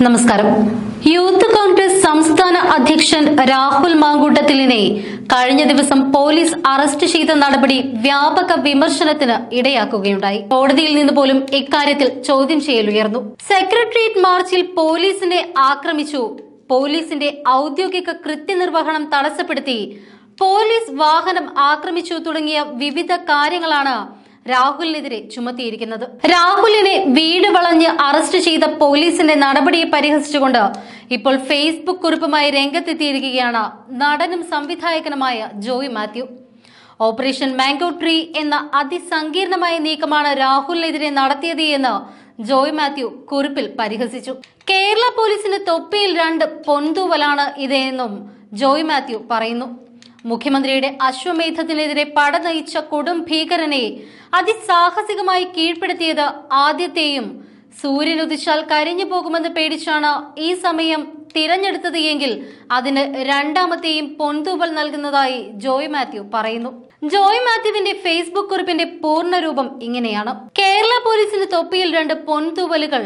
നമസ്കാരം. യൂത്ത് കോൺഗ്രസ് സംസ്ഥാന അധ്യക്ഷൻ രാഹുൽ മാങ്കൂട്ടത്തിലിനെ കഴിഞ്ഞ ദിവസം പോലീസ് അറസ്റ്റ് ചെയ്ത നടപടി വ്യാപക വിമർശനത്തിന് ഇടയാക്കുകയുണ്ടായി. കോടതിയിൽ നിന്ന് പോലും ഇക്കാര്യത്തിൽ ചോദ്യം ചെയ്യലുയർന്നു. സെക്രട്ടേറിയറ്റ് മാർച്ചിൽ പോലീസിനെ ആക്രമിച്ചു, പോലീസിന്റെ ഔദ്യോഗിക കൃത്യനിർവഹണം തടസ്സപ്പെടുത്തി, പോലീസ് വാഹനം ആക്രമിച്ചു തുടങ്ങിയ വിവിധ കാര്യങ്ങളാണ് രാഹുലിനെതിരെ ചുമത്തിയിരിക്കുന്നത്. രാഹുലിനെ വീട് വളഞ്ഞ് അറസ്റ്റ് ചെയ്ത പോലീസിന്റെ നടപടിയെ പരിഹസിച്ചുകൊണ്ട് ഇപ്പോൾ ഫേസ്ബുക്ക് കുറിപ്പുമായി രംഗത്തെത്തിയിരിക്കുകയാണ് നടനും സംവിധായകനുമായ Joy Mathew. Operation mango tree എന്ന അതിസങ്കീർണമായ നീക്കമാണ് രാഹുലിനെതിരെ നടത്തിയത് എന്ന് ജോയ് മാത്യു കുറിപ്പിൽ പരിഹസിച്ചു. കേരള പോലീസിന് തൊപ്പിയിൽ 2 പൊന്തൂവലാണ് ഇത് എന്നും ജോയ് മാത്യു പറയുന്നു. മുഖ്യമന്ത്രിയുടെ അശ്വമേധത്തിനെതിരെ പട നയിച്ച കൊടും ഭീകരനെ അതിസാഹസികമായി കീഴ്പ്പെടുത്തിയത് ആദ്യത്തെയും സൂര്യനുദിച്ചാൽ കരിഞ്ഞു പോകുമെന്ന് പേടിച്ചാണ് ഈ സമയം തിരഞ്ഞെടുത്തത് എങ്കിൽ അതിന് രണ്ടാമത്തെയും പൊന്തൂവൽ നൽകുന്നതായി ജോയ് മാത്യു പറയുന്നു. ജോയ് മാത്യുവിന്റെ ഫേസ്ബുക്ക് കുറിപ്പിന്റെ പൂർണ്ണരൂപം ഇങ്ങനെയാണ്: കേരള പോലീസിന് തൊപ്പിയിൽ 2 പൊന്തൂവലുകൾ.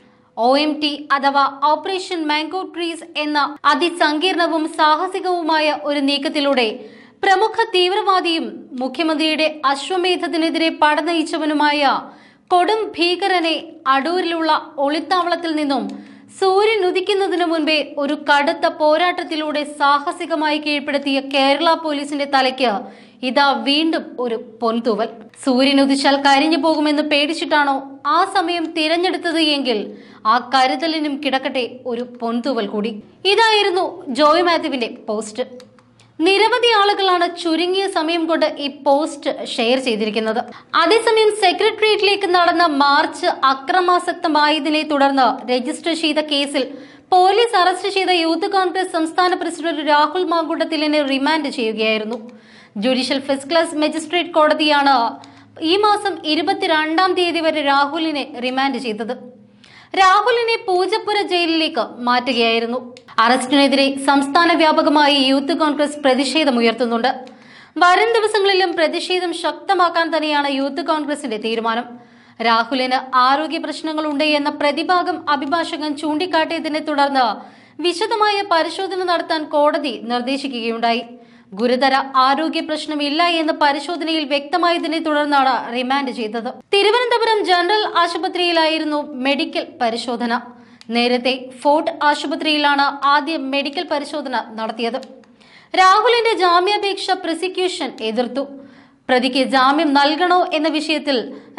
OMT അഥവാ ഓപ്പറേഷൻ മാംഗോ ട്രീസ് എന്ന അതിസങ്കീർണവും സാഹസികവുമായ ഒരു നീക്കത്തിലൂടെ പ്രമുഖ തീവ്രവാദിയും മുഖ്യമന്ത്രിയുടെ അശ്വമേധത്തിനെതിരെ പടനയിച്ചവനുമായ കൊടും ഭീകരനെ അടൂരിലുള്ള ഒളിത്താവളത്തിൽ നിന്നും സൂര്യൻ ഉദിക്കുന്നതിനു മുൻപേ ഒരു കടുത്ത പോരാട്ടത്തിലൂടെ സാഹസികമായി കീഴ്പ്പെടുത്തിയ കേരള പോലീസിന്റെ തലയ്ക്ക് ഇതാ വീണ്ടും ഒരു പൊൻതൂവൽ. സൂര്യൻ ഉദിച്ചാൽ കരിഞ്ഞു പോകുമെന്ന് പേടിച്ചിട്ടാണോ ആ സമയം തിരഞ്ഞെടുത്തത് എങ്കിൽ ആ കരുതലിനും കിടക്കട്ടെ ഒരു പൊൻതൂവൽ കൂടി. ഇതായിരുന്നു ജോയ് മാത്യുവിന്റെ പോസ്റ്റ്. നിരവധി ആളുകളാണ് ചുരുങ്ങിയ സമയം കൊണ്ട് ഈ പോസ്റ്റ് ഷെയർ ചെയ്തിരിക്കുന്നത്. അതേസമയം സെക്രട്ടേറിയറ്റിലേക്ക് നടന്ന മാർച്ച് അക്രമാസക്തമായതിനെ തുടർന്ന് രജിസ്റ്റർ ചെയ്ത കേസിൽ പോലീസ് അറസ്റ്റ് ചെയ്ത യൂത്ത് കോൺഗ്രസ് സംസ്ഥാന പ്രസിഡന്റ് രാഹുൽ മാങ്കൂട്ടത്തിലിനെ റിമാൻഡ് ചെയ്യുകയായിരുന്നു. ജുഡീഷ്യൽ ഫസ്റ്റ് ക്ലാസ് മജിസ്ട്രേറ്റ് കോടതിയാണ് ഈ മാസം 22-ാം തീയതി വരെ രാഹുലിനെ റിമാൻഡ് ചെയ്തത്. രാഹുലിനെ പൂജപ്പുര ജയിലിലേക്ക് മാറ്റുകയായിരുന്നു. അറസ്റ്റിനെതിരെ സംസ്ഥാന വ്യാപകമായി യൂത്ത് കോൺഗ്രസ് പ്രതിഷേധമുയർത്തുന്നുണ്ട്. വരും ദിവസങ്ങളിലും പ്രതിഷേധം ശക്തമാക്കാൻ തന്നെയാണ് യൂത്ത് കോൺഗ്രസിന്റെ തീരുമാനം. രാഹുലിന് ആരോഗ്യ പ്രശ്നങ്ങളുണ്ട് എന്ന പ്രതിഭാഗം അഭിഭാഷകൻ ചൂണ്ടിക്കാട്ടിയതിനെ തുടർന്ന് വിശദമായ പരിശോധന നടത്താൻ കോടതി നിർദ്ദേശിക്കുകയുണ്ടായി. ഗുരുതര ആരോഗ്യ പ്രശ്നമില്ല എന്ന് പരിശോധനയിൽ വ്യക്തമായതിനെ തുടർന്നാണ് റിമാൻഡ് ചെയ്തത്. തിരുവനന്തപുരം ജനറൽ ആശുപത്രിയിലായിരുന്നു മെഡിക്കൽ പരിശോധന. നേരത്തെ ഫോർട്ട് ആശുപത്രിയിലാണ് ആദ്യം മെഡിക്കൽ പരിശോധന നടത്തിയത്. രാഹുലിന്റെ ജാമ്യാപേക്ഷ പ്രോസിക്യൂഷൻ എതിർത്തു. പ്രതിക്ക് ജാമ്യം നൽകണോ എന്ന വിഷയത്തിൽ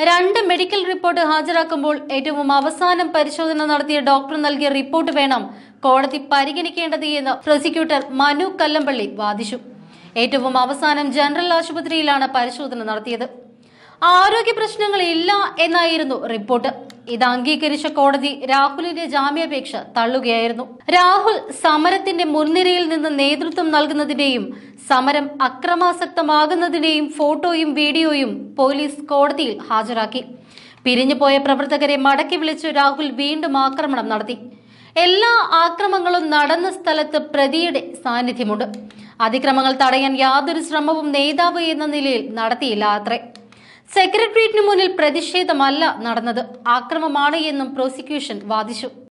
2 മെഡിക്കൽ റിപ്പോർട്ട് ഹാജരാക്കുമ്പോൾ ഏറ്റവും അവസാനം പരിശോധന നടത്തിയ ഡോക്ടർ നൽകിയ റിപ്പോർട്ട് വേണം കോടതി പരിഗണിക്കേണ്ടത് എന്ന് പ്രോസിക്യൂട്ടർ മനു കല്ലമ്പള്ളി വാദിച്ചു. ഏറ്റവും അവസാനം ജനറൽ ആശുപത്രിയിലാണ് പരിശോധന നടത്തിയത്. ആരോഗ്യ പ്രശ്നങ്ങൾ ഇല്ല എന്നായിരുന്നു റിപ്പോർട്ട്. ഇത് അംഗീകരിച്ച കോടതി രാഹുലിന്റെ ജാമ്യാപേക്ഷ തള്ളുകയായിരുന്നു. രാഹുൽ സമരത്തിന്റെ മുൻനിരയിൽ നിന്ന് നേതൃത്വം നൽകുന്നതിന്റെയും സമരം അക്രമാസക്തമാകുന്നതിന്റെയും ഫോട്ടോയും വീഡിയോയും പോലീസ് കോടതിയിൽ ഹാജരാക്കി. പിരിഞ്ഞുപോയ പ്രവർത്തകരെ മടക്കി വിളിച്ചു രാഹുൽ വീണ്ടും ആക്രമണം നടത്തി. എല്ലാ ആക്രമണങ്ങളും നടന്ന സ്ഥലത്ത് പ്രതിയുടെ സാന്നിധ്യമുണ്ട്. അതിക്രമങ്ങൾ തടയാൻ യാതൊരു ശ്രമവും നേതാവ് എന്ന നിലയിൽ നടത്തിയില്ല അത്രേ. സെക്രട്ടേറിയറ്റിന് മുന്നിൽ പ്രതിഷേധമല്ല നടന്നത്, ആക്രമമാണ് എന്നും പ്രോസിക്യൂഷൻ വാദിച്ചു.